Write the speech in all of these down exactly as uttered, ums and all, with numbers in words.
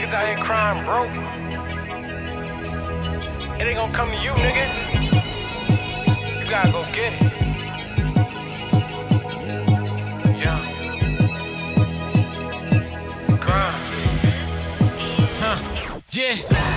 niggas out here crying broke. It ain't gonna come to you, nigga. You gotta go get it. Yeah. Grind. Huh. Yeah.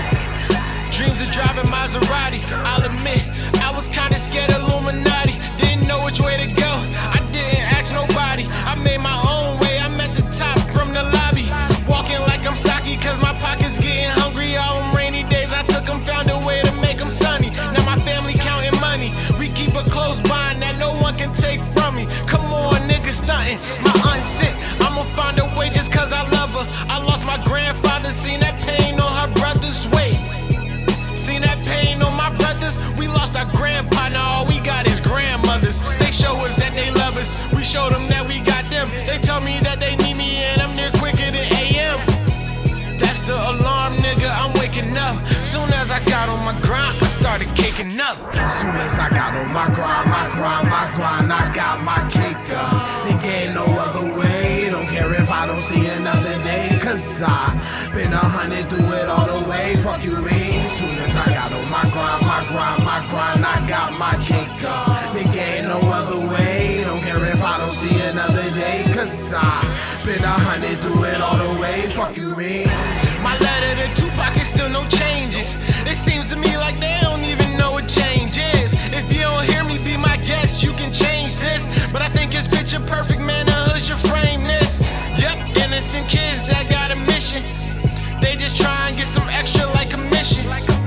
Dreams of driving Maserati. I'll admit, I was kinda scared of Illuminati. Didn't know which way to go. I didn't ask nobody. I made my own way. I'm at the top from the lobby. Walking like I'm stocky, cause my pockets getting hungry. All them rainy days I took them, found a way to make them sunny. Now my family counting money. We keep a close bond that no one can take from me. Come on, niggas stunting. My aunt's sick. I'ma find a way just cause I love her. I lost my grandfather, seen that pain on her brother's way. Seen that pain on my brothers. We lost our grandpa, now all we got is grandmothers. They show us that they love us, we show them that we got them. They tell me that they need me and I'm there quicker than A M. That's the alarm, nigga, I'm waking up. Soon as I got on my grind, I started kicking up. Soon as I got on my grind, my grind, my grind, I got my kick up. Nigga ain't no other way, don't care if I don't see another day. Cause I been a hundred through it all the way, fuck you mean. Soon as I got on my grind, my grind, my grind, I got my kick up. Nigga ain't no other way, don't care if I don't see another day. Cause I been a hundred through it all the way, fuck you mean. My letter to Tupac is still no changes. It seems to me like they don't even know what change is. If you don't hear me, be my guest, you can change this. But I think it's picture perfect, man, the hood should frame this. Yep, innocent kids that got a mission. They just try and get some extra like commission.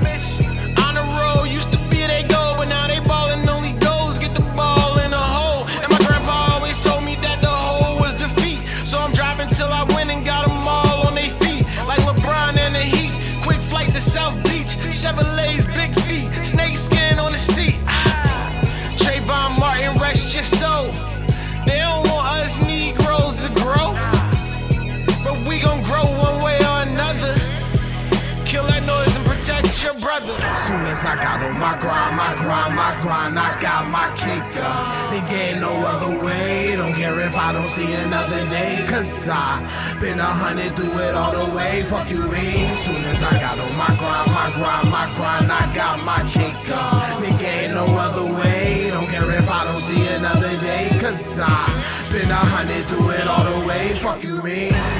On the road, used to be they goal, but now they ballin' only goals, get the ball in a hole. And my grandpa always told me that the hole was defeat. So I'm driving till I win and got them all on their feet. Like LeBron in the Heat, quick flight to South Beach. Chevrolet's big feet, snake skin on the seat. Ah. Trayvon Martin, rest your soul. They don't want us Negroes to grow, but we gon' grow one way or another. Kill that noise and protect your brother. Soon as I got on my grind, my grind, my grind, I got my kick up. Nigga ain't no other way, don't care if I don't see another day. Cause I been a hundred through it all the way, fuck you mean. Soon as I got on my grind, my grind, my grind, I got my kick up. Nigga ain't no other way, don't care if I don't see another day. Cause I been a hundred through it all the way, fuck you mean.